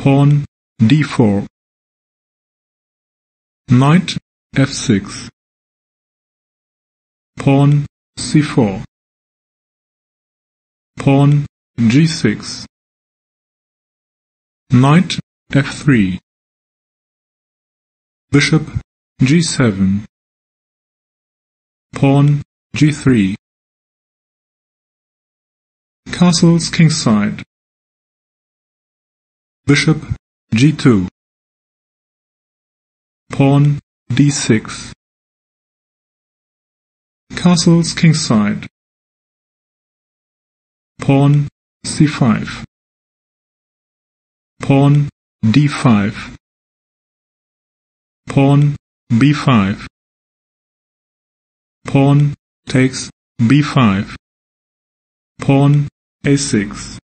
pawn d4, knight f6, pawn c4, pawn g6, knight f3, bishop g7, pawn g3. Castles kingside. Bishop g2, pawn d6. Castles kingside. Pawn c5, pawn d5, pawn b5, pawn takes b5, pawn a6,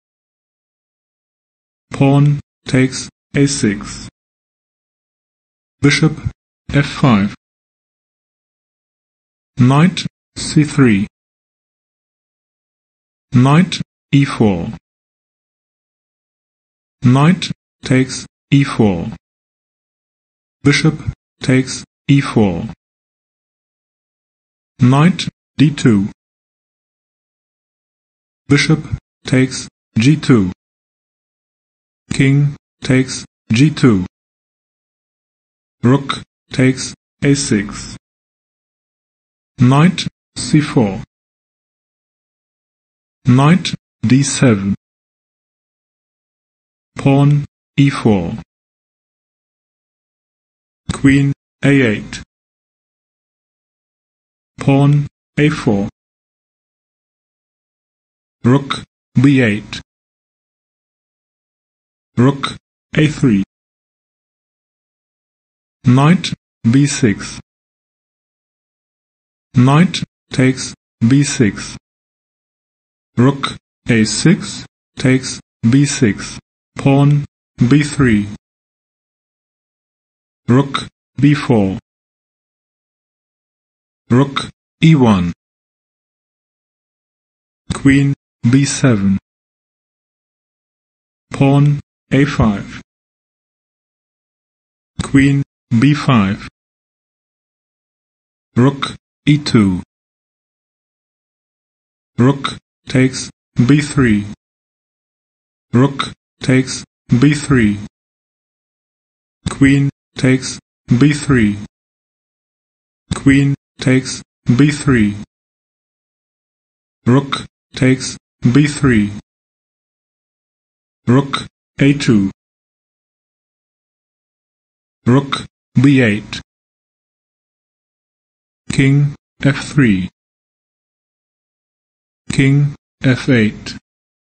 pawn takes a6, bishop f5, knight c3, knight e4, knight takes e4, bishop takes e4, knight d2, bishop takes g2, king takes g2, rook takes a6, knight c4, knight d7, pawn e4, queen a8, pawn a4, rook b8, rook a3, knight b6, knight takes b6, rook a6 takes b6, pawn b3, rook b4, rook e1, queen b7, pawn a5, queen b5, rook e2, rook takes b3, rook takes b3, queen takes b3, queen takes b3, rook takes b3, rook a2, rook b8, king f3, king f8,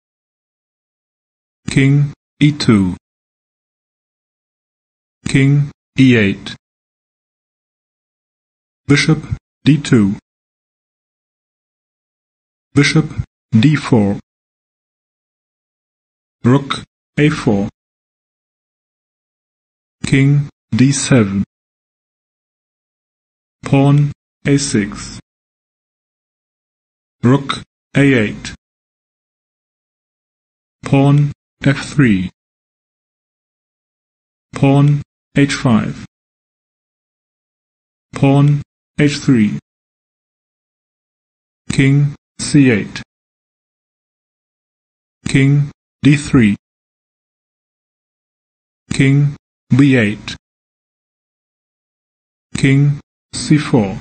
king e2, king e8, bishop d2, bishop d4, rook a4, king d7, pawn a6, rook a8, pawn f3, pawn h5, pawn h3, king c8, king d3, king b8, king c4,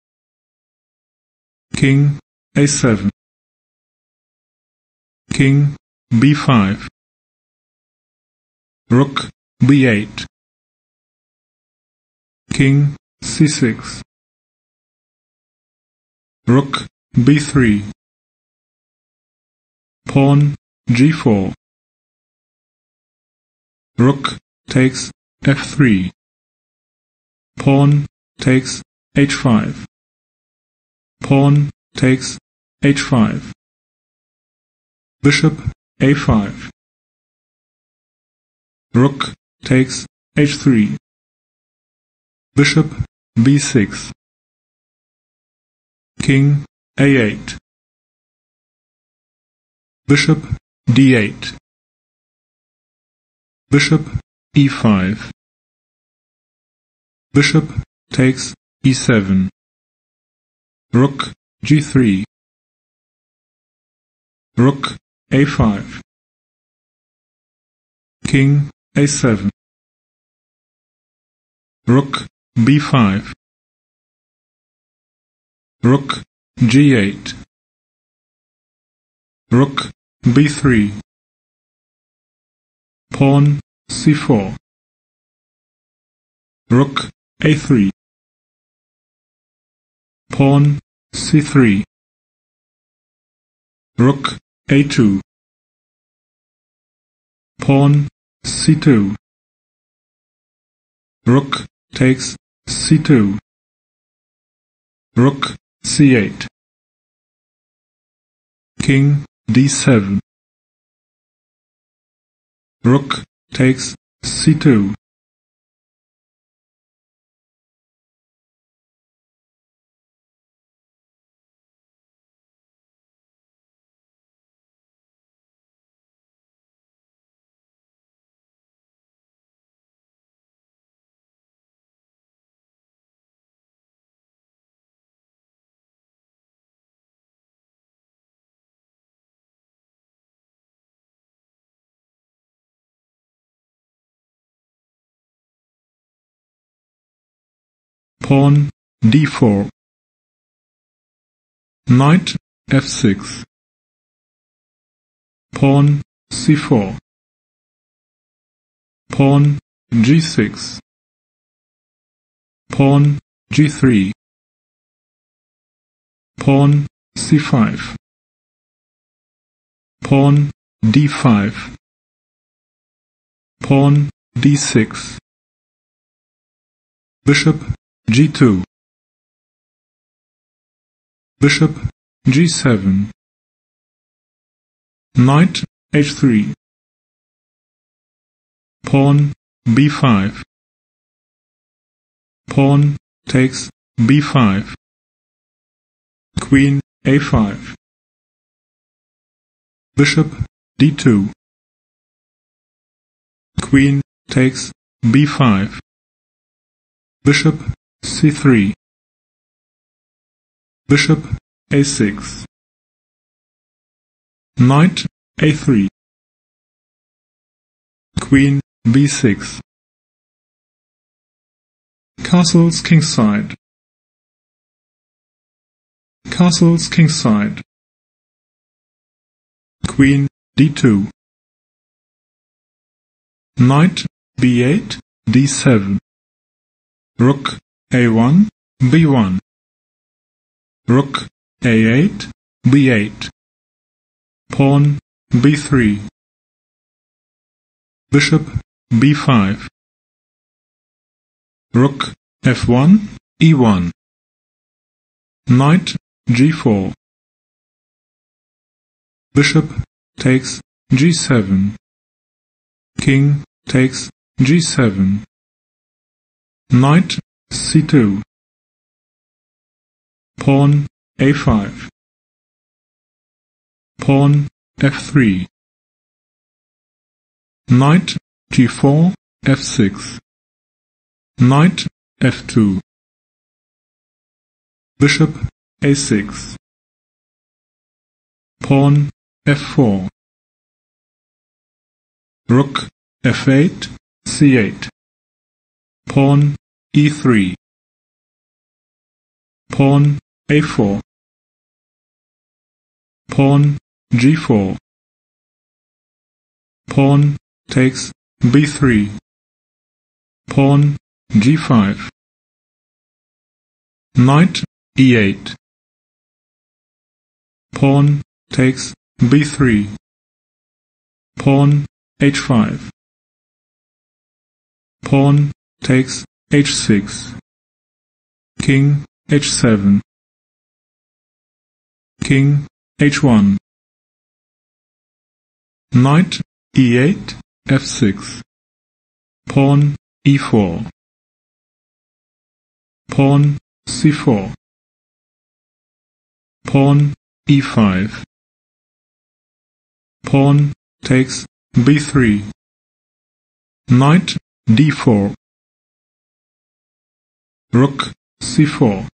king a7, king b5, rook b8, king c6, rook b3, pawn g4, rook takes f3, pawn takes h5, pawn takes h5, bishop a5, rook takes h3, bishop b6, king a8, bishop d8, bishop e5. Bishop takes e7. Rook g3. Rook a5. King a7. Rook b5. Rook g8. Rook b3. Pawn c4. Rook a3. Pawn c3. Rook a2. Pawn c2. Rook takes c2. Rook c8. King d7. Rook takes c2. Pawn d4. Knight f6. Pawn c4. Pawn g6. Pawn g3. Pawn c5. Pawn d5. Pawn d6. Bishop g2. Bishop g7. Knight h3. Pawn b5. Pawn takes b5. Queen a5. Bishop d2. Queen takes b5. Bishop c3. Bishop a6. Knight a3. Queen b6. Castles kingside. Castles kingside. Queen d2. Knight b8, d7. Rook a1, b1. Rook a8, b8. Pawn b3. Bishop b5. Rook f1, e1. Knight g4. Bishop takes g7. King takes g7. Knight c2. Pawn a5. Pawn f3. Knight g4, f6. Knight f2. Bishop a6. Pawn f4. Rook f8, c8. Pawn e3. Pawn a4. Pawn g4. Pawn takes b3. Pawn g5. Knight e8. Pawn takes b3. Pawn h5. Pawn takes h6. King h7. King h1. Knight e8, f6. Pawn e4. Pawn c4. Pawn e5. Pawn takes b3. Knight d4. Rook c4.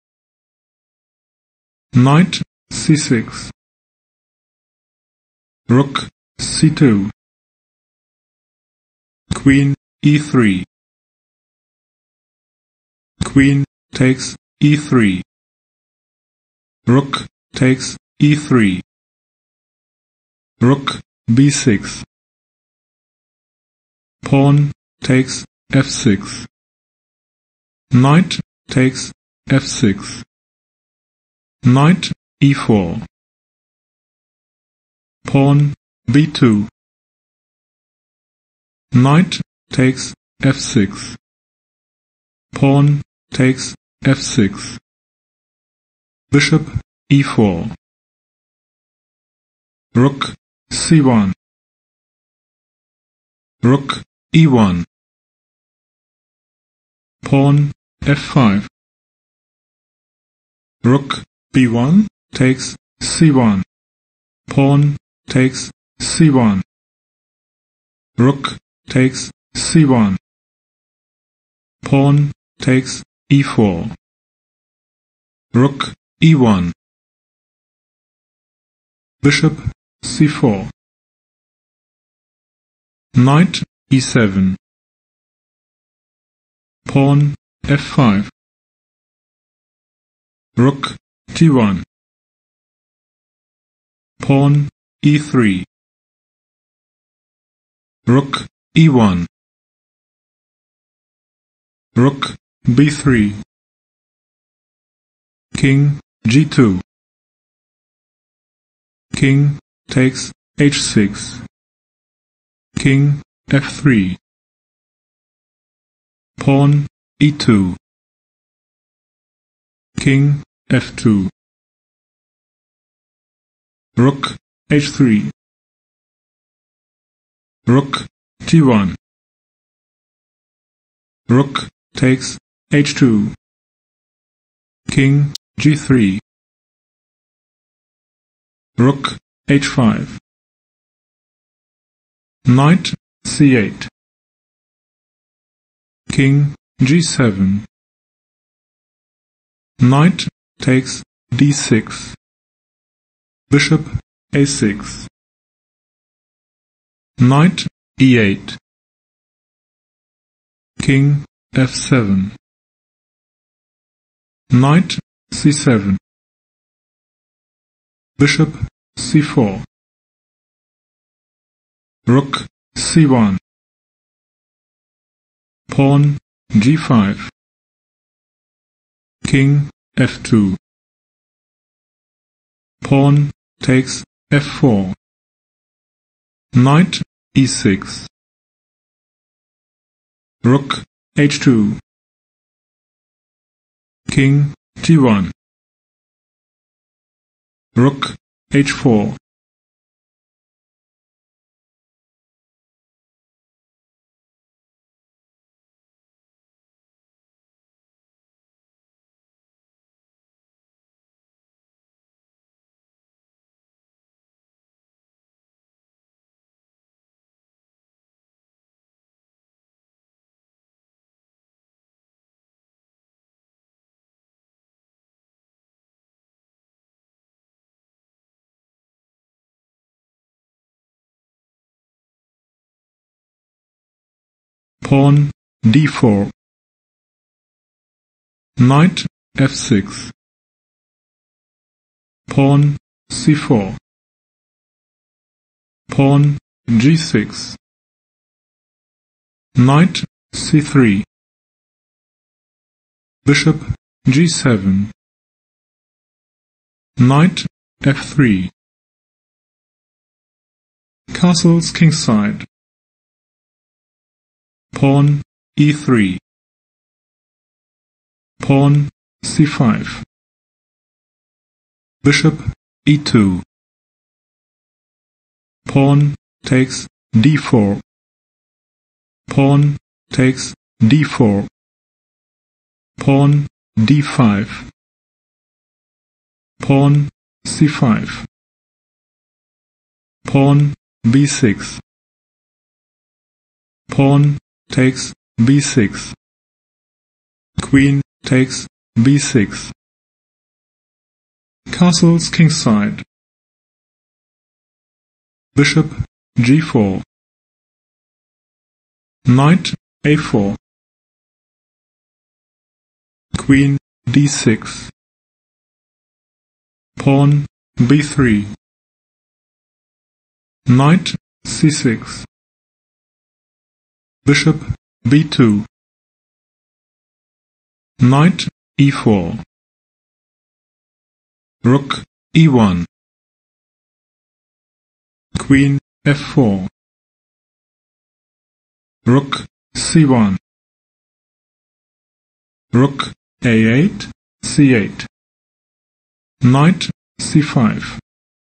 Knight c6. Rook c2. Queen e3. Queen takes e3. Rook takes e3. Rook b6. Pawn takes f6. Knight takes f6. Knight e4. Pawn b2. Knight takes f6. Pawn takes f6. Bishop e4. Rook c1. Rook e1. Pawn f5. Rook b1 takes c1. Pawn takes c1. Rook takes c1. Pawn takes e4. Rook e1. Bishop c4. Knight e7. Pawn f5. Rook t1. Pawn e3. Rook e1. Rook b3. King g2. King takes h6. King f3. Pawn e2. King f2. Rook h3. Rook t1. Rook takes h2. King g3. Rook h5. Knight c8. King g7. Knight takes d6. Bishop a6. Knight e8. King f7. Knight c7. Bishop c4. Rook c1. Pawn g5. King f2. Pawn takes f4. Knight e6. Rook h2. King t1. Rook h4. Pawn d4. Knight f6. Pawn c4. Pawn g6. Knight c3. Bishop g7. Knight f3. Castles kingside. Pawn e3. Pawn c5. Bishop e2. Pawn takes d4. Pawn takes d4. Pawn d5. Pawn c5. Pawn b6. Pawn takes b6. Queen takes b6. Castles kingside. Bishop g4. Knight a4. Queen d6. Pawn b3. Knight c6. Bishop b2. Knight e4. Rook e1. Queen f4. Rook c1. Rook a8, c8. Knight c5.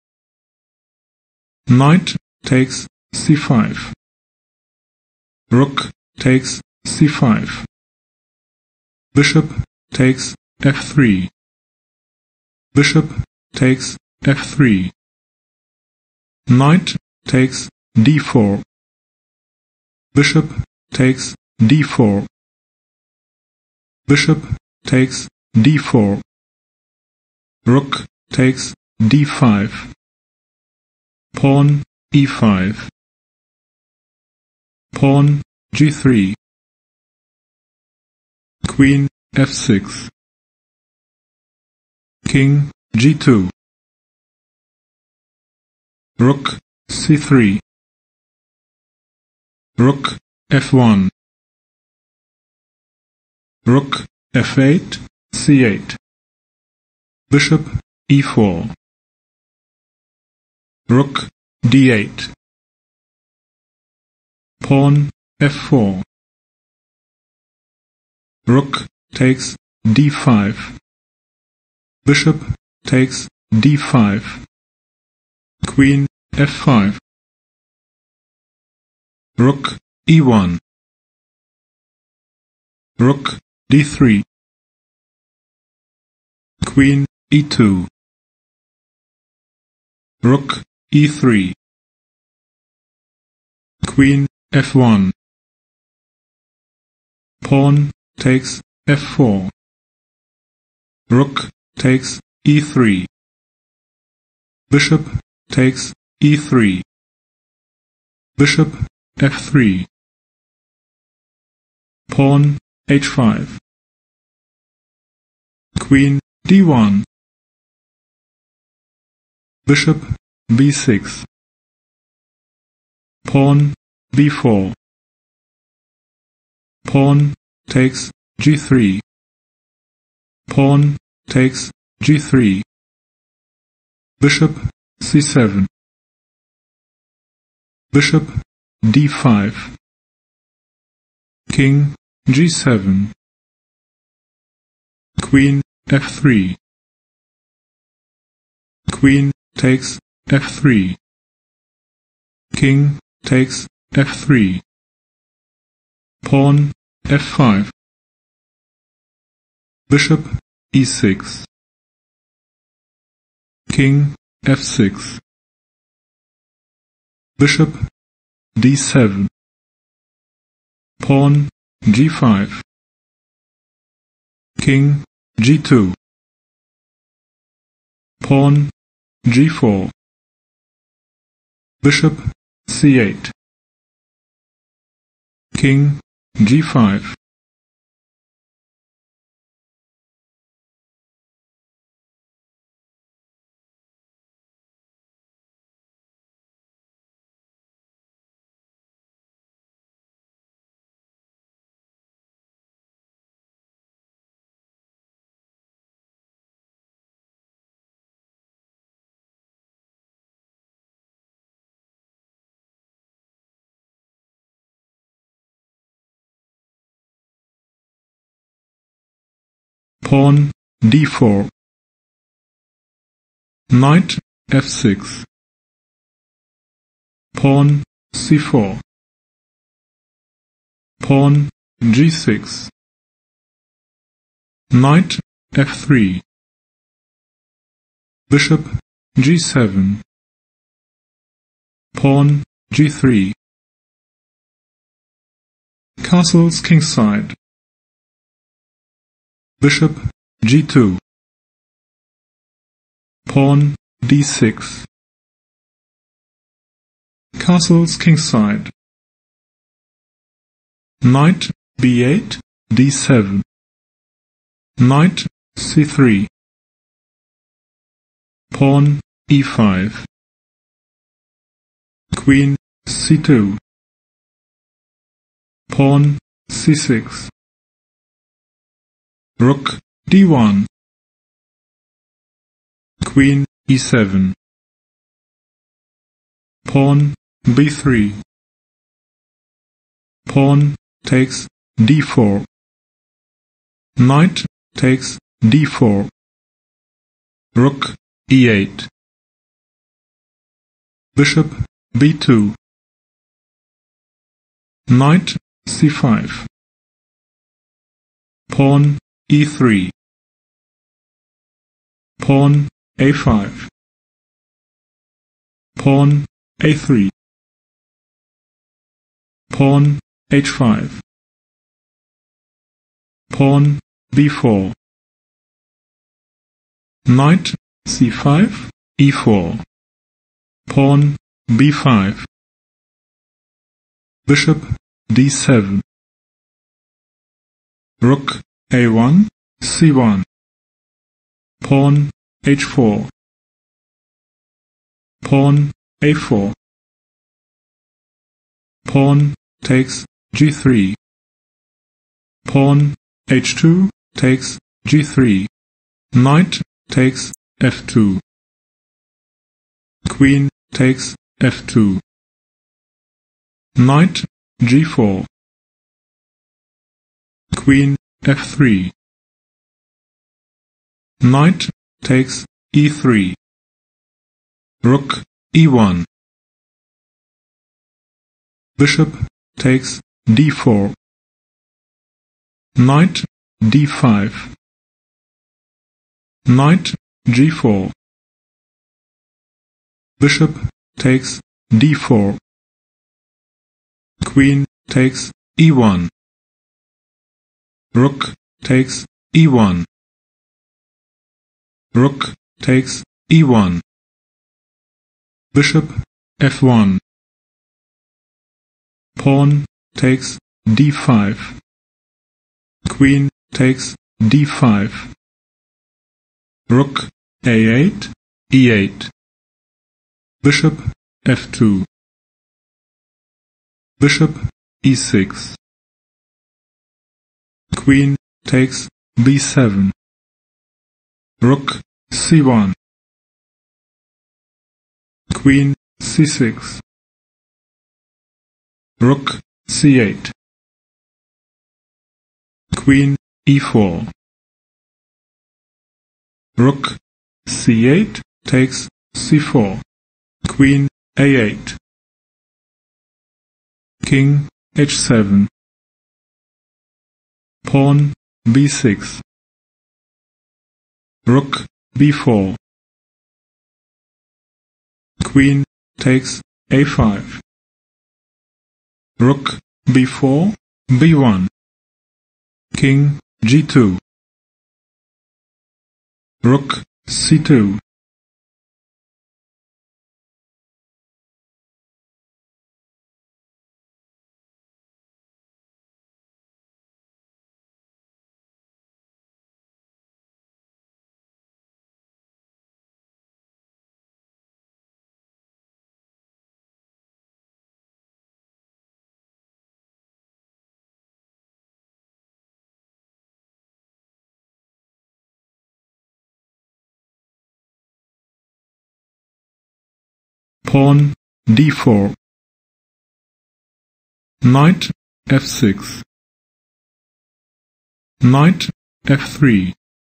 Knight takes c5. Rook takes c5. Bishop takes f3. Bishop takes f3. Knight takes d4. Bishop takes d4. Bishop takes d4. Rook takes d5. Pawn e5. Pawn g3. Queen f6. King g2. Rook c3. Rook f1. Rook f8, c8. Bishop e4. Rook d8. Pawn f4. Rook takes d5. Bishop takes d5. Queen f5. Rook e1. Rook d3. Queen e2. Rook e3. Queen f1. Pawn takes f4. Rook takes e3. Bishop takes e3. Bishop f3. Pawn h5. Queen d1. Bishop b6. Pawn b4. Pawn takes g3. Pawn takes g3. Bishop c7. Bishop d5. King g7. Queen f3. Queen takes f3. King takes f3. Pawn f5. Bishop e6. King f6. Bishop d7. Pawn g5. King g2. Pawn g4. Bishop c8. King g5. Pawn d4. Knight f6. Pawn c4. Pawn g6. Knight f3. Bishop g7. Pawn g3. Castles kingside. Bishop g2. Pawn d6. Castles kingside. Knight b8, d7. Knight c3. Pawn e5. Queen c2. Pawn c6. Rook d1. Queen e7. Pawn b3. Pawn takes d4. Knight takes d4. Rook e8. Bishop b2. Knight c5. Pawn e3. Pawn a5. Pawn a3. Pawn h5. Pawn b4. Knight c5, e4. Pawn b5. Bishop d7. Rook a1, c1. Pawn h4. Pawn a4. Pawn takes g3. Pawn h2 takes g3. Knight takes f2. Queen takes f2. Knight g4. Queen f3. Knight takes e3. Rook e1. Bishop takes d4. Knight d5. Knight g4. Bishop takes d4. Queen takes e1. Rook takes e1. Rook takes e1. Bishop f1. Pawn takes d5. Queen takes d5. Rook a8, e8. Bishop f2. Bishop e6. Queen takes b7. Rook c1. Queen c6. Rook c8. Queen e4. Rook c8 takes c4. Queen a8. King h7. Pawn b6. Rook b4. Queen takes a5. Rook b4, b1. King g2. Rook c2. Pawn d4. Knight f6. Knight f3.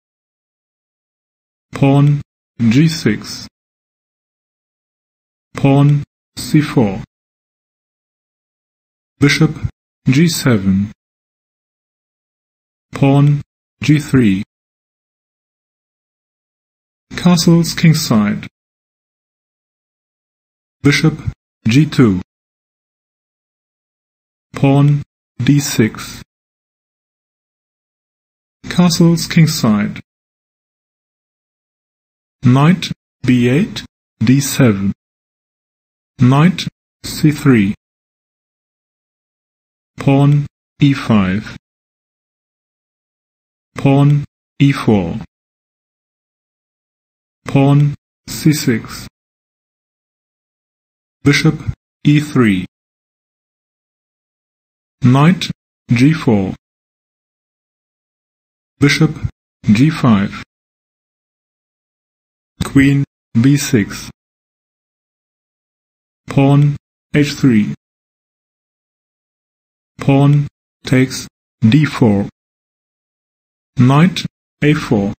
Pawn g6. Pawn c4. Bishop g7. Pawn g3. Castles kingside. Bishop g2. Pawn d6. Castles kingside. Knight b8, d7. Knight c3. Pawn e5. Pawn e4. Pawn c6. Bishop e3. Knight g4. Bishop g5. Queen b6. Pawn h3. Pawn takes d4. Knight a4.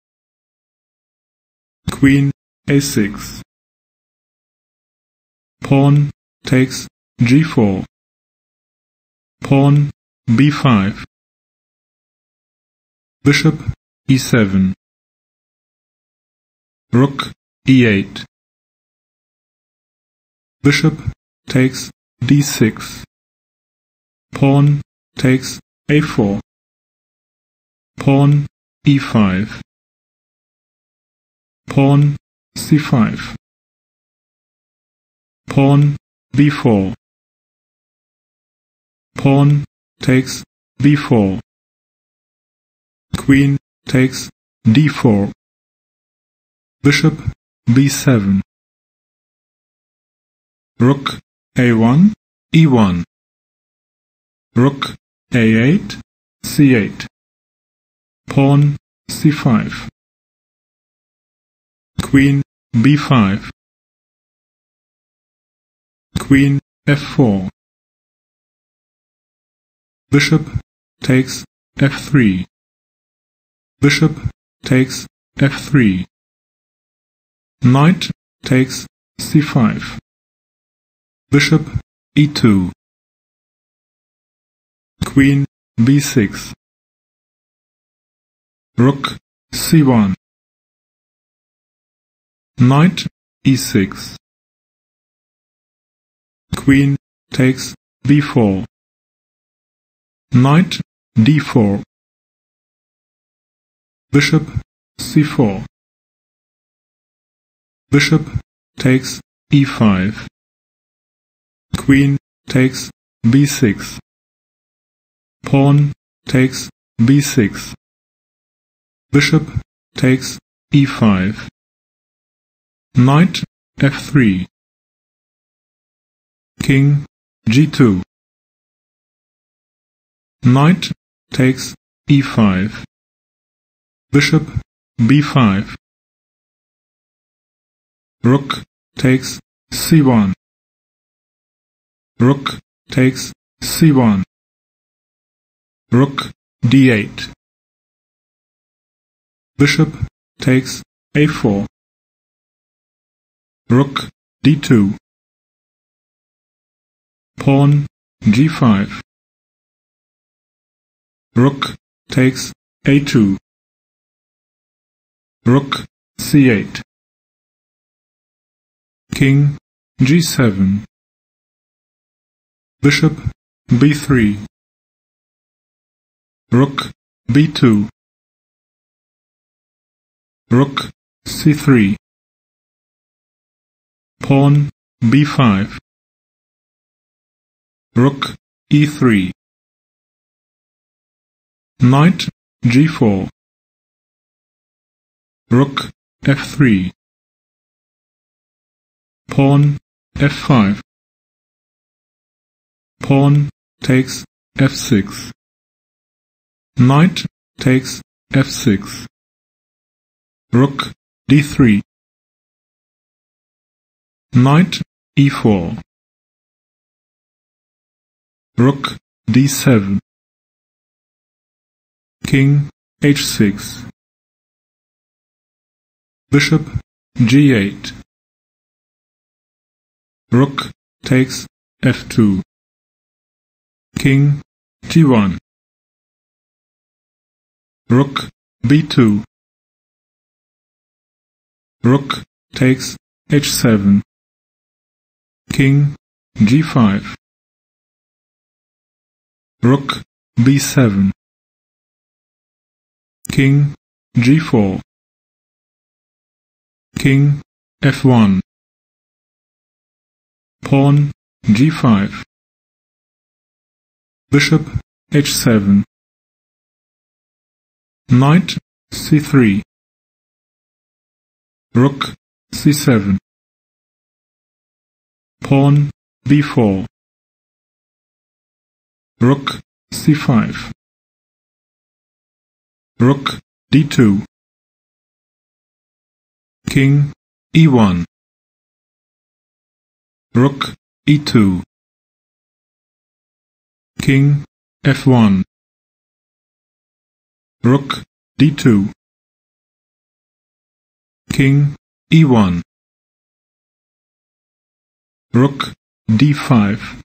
Queen a6. Pawn takes g4. Pawn b5. Bishop e7. Rook e8. Bishop takes d6. Pawn takes a4. Pawn e5. Pawn c5. Pawn b4. Pawn takes b4. Queen takes d4. Bishop b7. Rook a1, e1. Rook a8, c8. Pawn c5. Queen b5. Queen f4. Bishop takes f3. Bishop takes f3. Knight takes c5. Bishop e2. Queen b6. Rook c1. Knight e6. Queen takes b4. Knight d4. Bishop c4. Bishop takes e5. Queen takes b6. Pawn takes b6. Bishop takes e5. Knight f3. King g2. Knight takes e5. Bishop b5. Rook takes c1. Rook takes c1. Rook d8. Bishop takes a4. Rook d2. Pawn g5. Rook takes a2. Rook c8. King g7. Bishop b3. Rook b2. Rook c3. Pawn b5. Rook e3. Knight g4. Rook f3. Pawn f5. Pawn takes f6. Knight takes f6. Rook d3. Knight e4. Rook d7. King h6. Bishop g8. Rook takes f2. King g1. Rook b2. Rook takes h7. King g5. Rook b7. King g4. King f1. Pawn g5. Bishop h7. Knight c3. Rook c7. Pawn b4. Rook c5. Rook d2. King e1. Rook e2. King f1. Rook d2. King e1. Rook d5.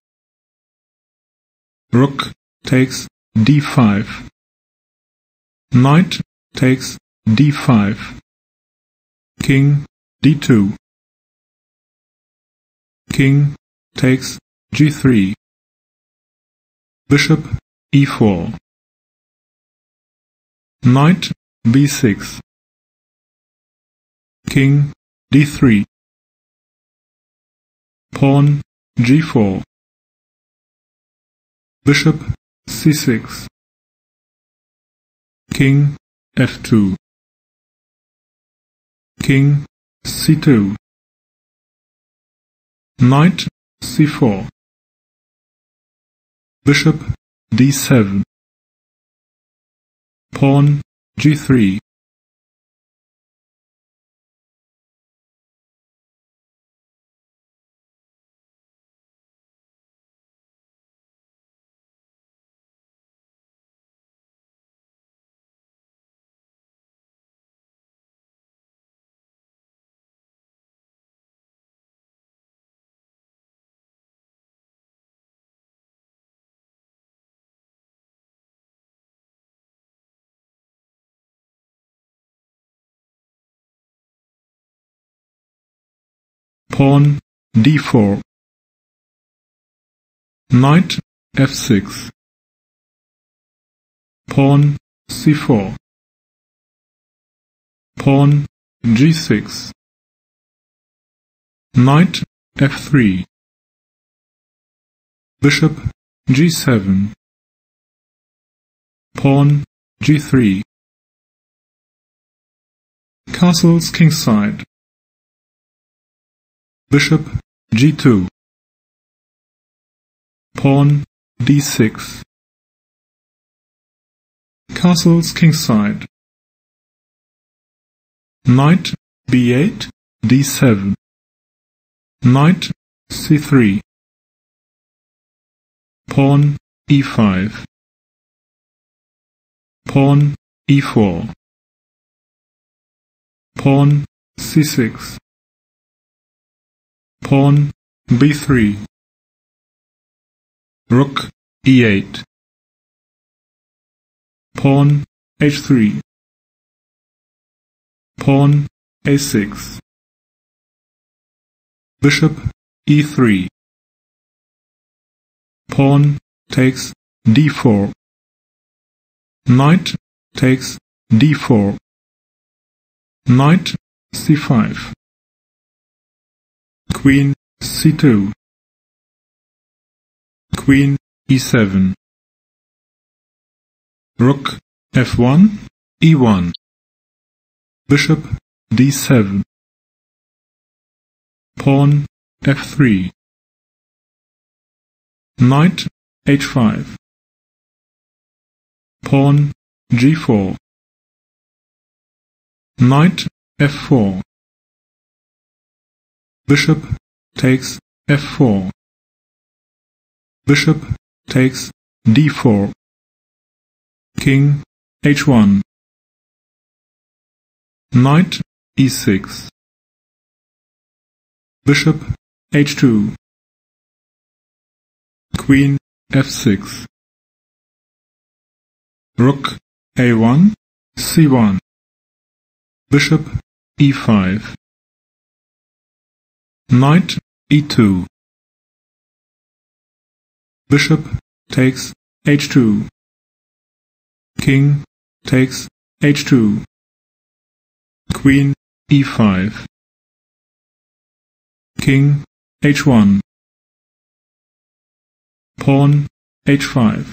Rook takes d5. Knight takes d5. King d2. King takes g3. Bishop e4. Knight b6. King d3. Pawn g4. Bishop c6. King f2. King c2. Knight c4. Bishop d7. Pawn g3. Pawn d4. Knight f6. Pawn c4. Pawn g6. Knight f3. Bishop g7. Pawn g3. Castles kingside. Bishop g2. Pawn d6. Castles kingside. Knight b8, d7. Knight c3. Pawn e5. Pawn e4. Pawn c6. Pawn b3. Rook e8. Pawn h3. Pawn a6. Bishop e3. Pawn takes d4. Knight takes d4. Knight c5. Queen c2. Queen e7. Rook f1, e1. Bishop d7. Pawn f3. Knight h5. Pawn g4. Knight f4. Bishop takes f4. Bishop takes d4. King h1. Knight e6. Bishop h2. Queen f6. Rook a1, c1. Bishop e5. Knight e2. Bishop takes h2. King takes h2. Queen e5. King h1. Pawn h5.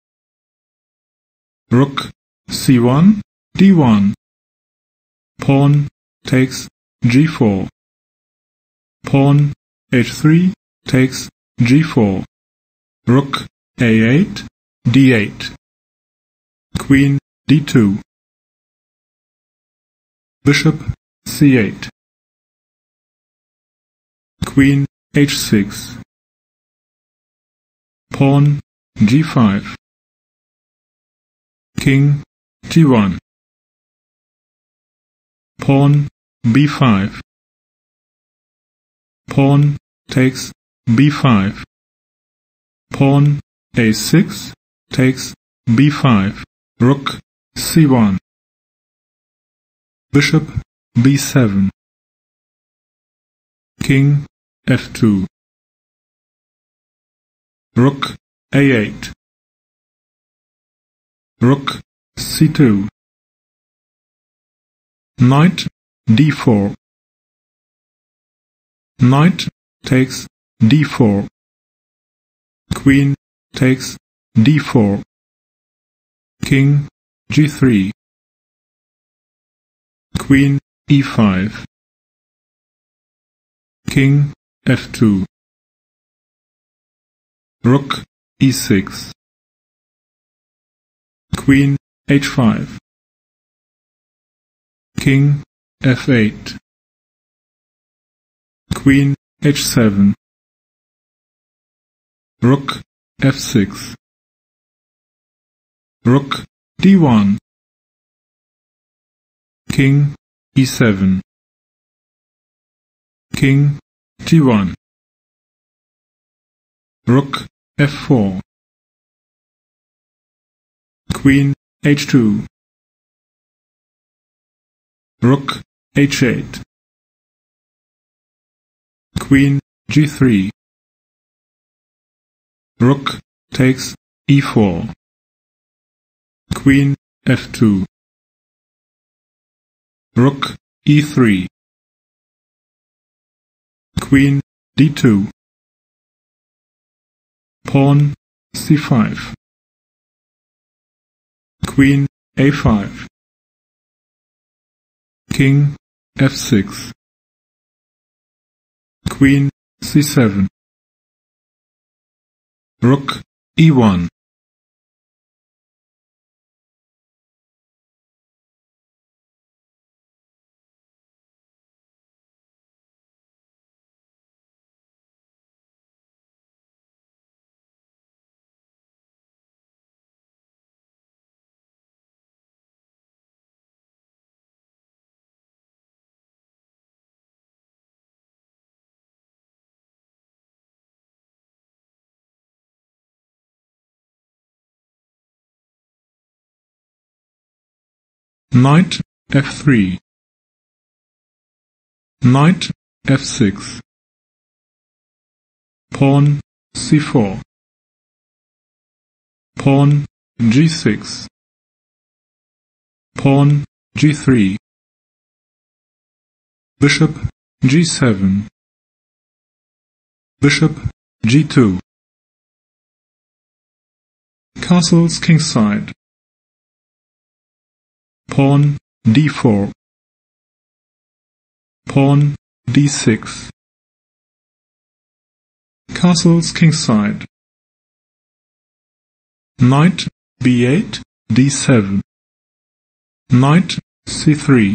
Rook c1, d1. Pawn takes g4. Pawn h3 takes g4. Rook a8, d8. Queen d2. Bishop c8. Queen h6. Pawn g5. King g1. Pawn b5. Pawn takes b5. Pawn a6 takes b5. Rook c1. Bishop b7. King f2. Rook a8. Rook c2. Knight d4. Knight takes d4. Queen takes d4. King g3. Queen e5. King f2. Rook e6. Queen h5. King f8. Queen h7. Rook f6. Rook d1. King e7. King g1. Rook f4. Queen h2. Rook h8. Queen g3. Rook takes e4. Queen f2. Rook e3. Queen d2. Pawn c5. Queen a5. King f6. Queen c7. Rook e1. Knight f3. Knight f6. Pawn c4. Pawn g6. Pawn g3. Bishop g7. Bishop g2. Castles kingside. Pawn d4. Pawn d6. Castles kingside. Knight b8, d7. Knight c3.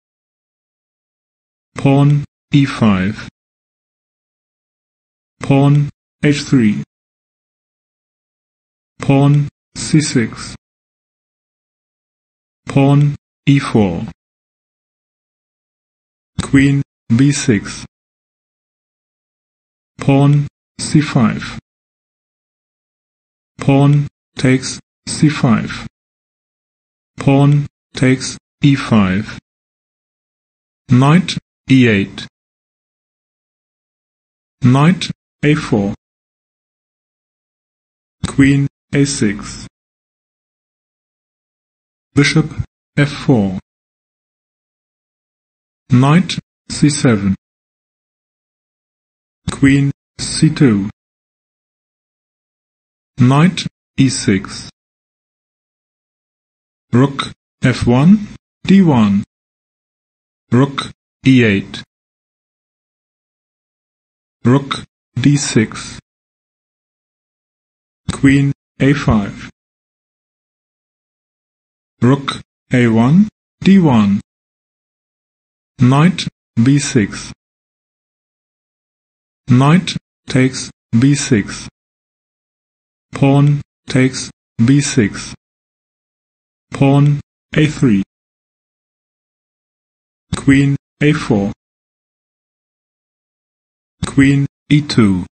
Pawn e5. Pawn h3. Pawn c6. Pawn e4. Queen b6. Pawn c5. Pawn takes c5. Pawn takes e5. Knight e8. Knight a4. Queen a6, bishop f4, knight c7, queen c2, knight e6, rook f1, d1, rook e8, rook d6, queen a5, rook a1, d1, knight b6, knight takes b6, pawn takes b6, pawn a3, queen a4, queen e2,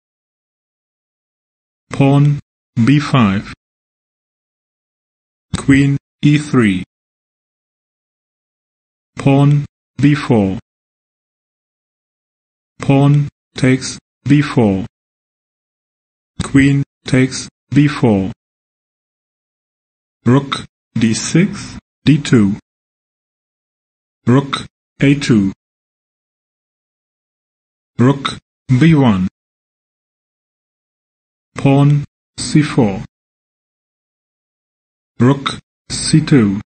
pawn b5, queen e3, pawn b4, pawn takes b4, queen takes b4, rook d6, d2, rook a2, rook b1, pawn c4, rook c2,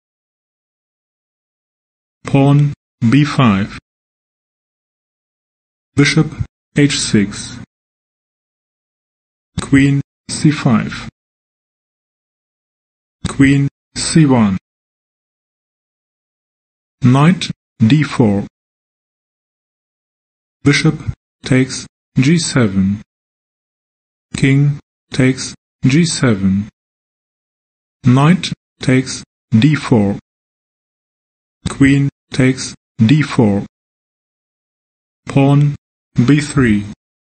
pawn b5, bishop h6, queen c5, queen c1, knight d4, bishop takes g7, king takes g7, knight takes d4, queen takes d4, pawn b3,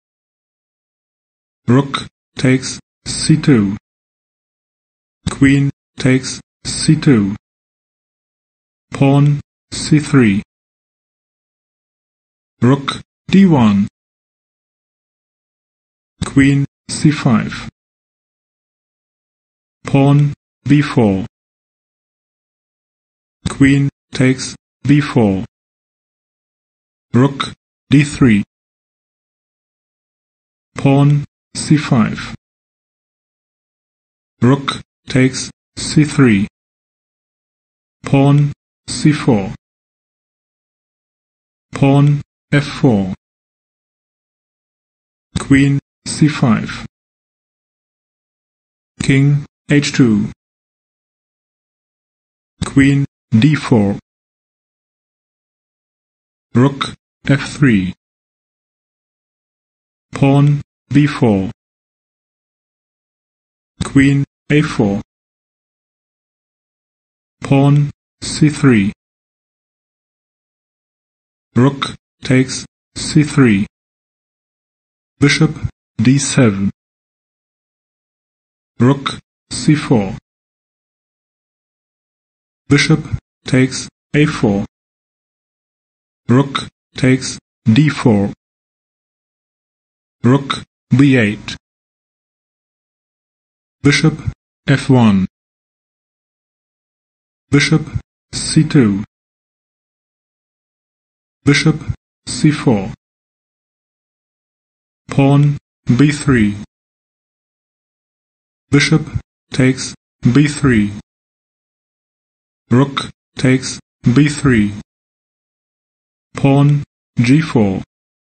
rook takes c2, queen takes c2, pawn c3, rook d1, queen c5, pawn b4, queen takes b4, rook d3, pawn c5, rook takes c3, pawn c4, pawn f4, queen c5, king h2, queen d4, rook f3, pawn b4, queen a4, pawn c3, rook takes c3, bishop d7, rook c4, bishop takes a4, rook takes d4, rook b8, bishop f1, bishop c2, bishop c4, pawn b3, bishop takes b3, rook takes b3, pawn g4,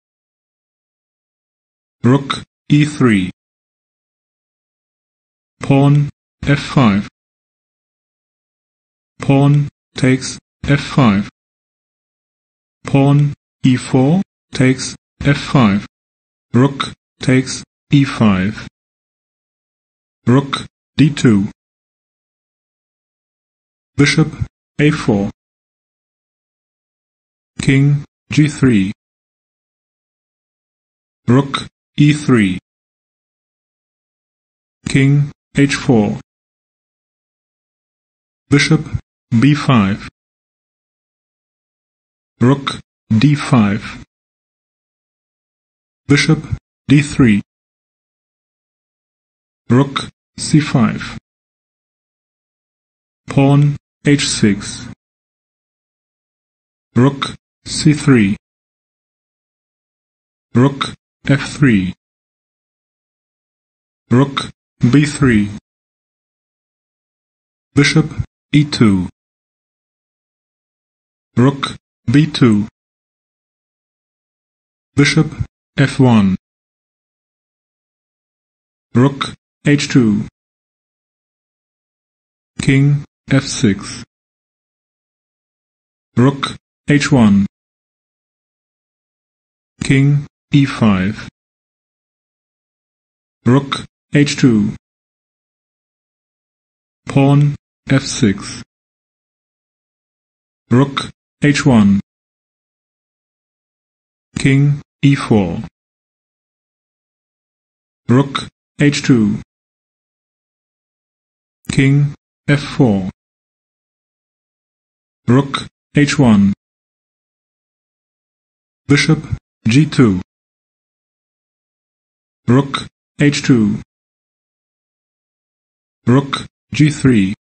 rook e3, pawn f5, pawn takes f5, pawn e4 takes f5, rook takes e5, rook d2, bishop a4, king g3, rook e3, king h4, bishop b5, rook d5, bishop d3, rook c5. Pawn h6. Rook c3. Rook f3. Rook b3. Bishop e2. Rook b2. Bishop f1. Rook h2. King f6. Rook h1. King e5. Rook h2. Pawn f6. Rook h1. King e4. Rook h2. King f4. Rook h1. Bishop g2. Rook h2. Rook g3.